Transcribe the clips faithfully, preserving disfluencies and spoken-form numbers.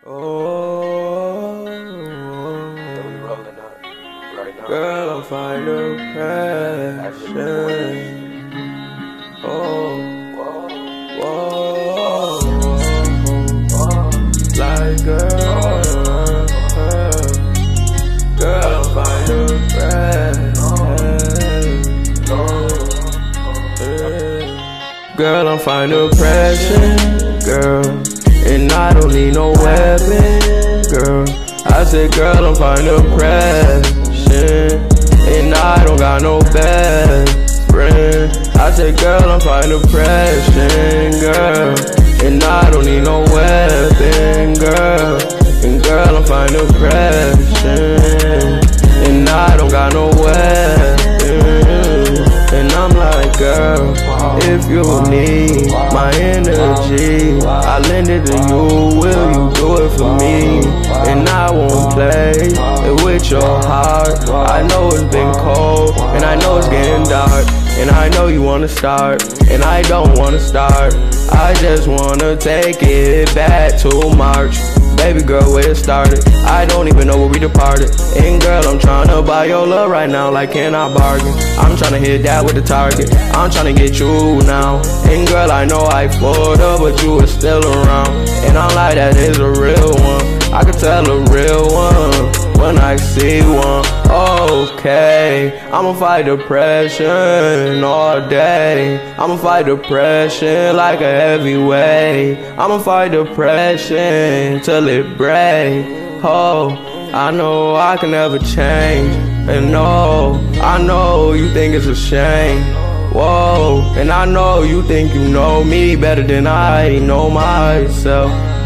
Oh, girl, I'm finding passion. Oh, whoa, like girl, girl, I'm finding passion. Girl, I'm finding passion, girl. And I don't need no weapon, girl. I said, girl, I'm finding depression. And I don't got no best friend. I said, girl, I'm finding depression, girl. And I don't need no weapon, girl. And girl, I'm finding depression. And I don't got no weapon. And I'm like, girl, if you need my energy, I lend it to you, will you do it for me? And I won't play it with your heart. I know it's been cold, and I know it's getting dark, and I know you wanna start, and I don't wanna start. I just wanna take it back to March. Baby girl, where it started, I don't even know where we departed. And girl, I'm tryna buy your love right now, like can I bargain? I'm tryna hit that with the target, I'm tryna get you now. And girl, I know I fucked up, but you are still around. And I'm like, that is a real one, I can tell a real one when I see one. Okay, I'ma fight depression all day. I'ma fight depression like a heavyweight. I'ma fight depression till it break. Oh, I know I can never change. And no, I know you think it's a shame. Whoa, and I know you think you know me better than I know myself.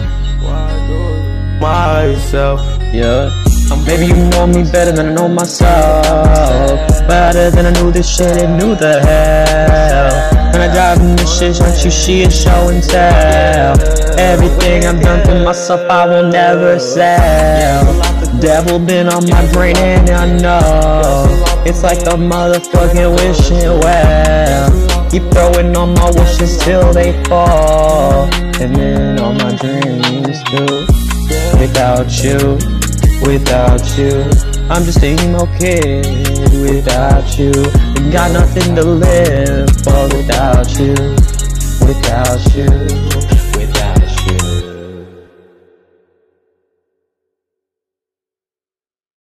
Myself, yeah. Maybe you know me better than I know myself, better than I knew this shit and knew the hell. And I drive in this shit, don't you see it, show and tell. Everything I've done for myself I will never sell. Devil been on my brain and I know it's like a motherfucking wishing well. Keep throwing all my wishes till they fall, and then all my dreams too. Without you, without you, I'm just an emo kid. Without you, got nothing to live for. Without you, without you.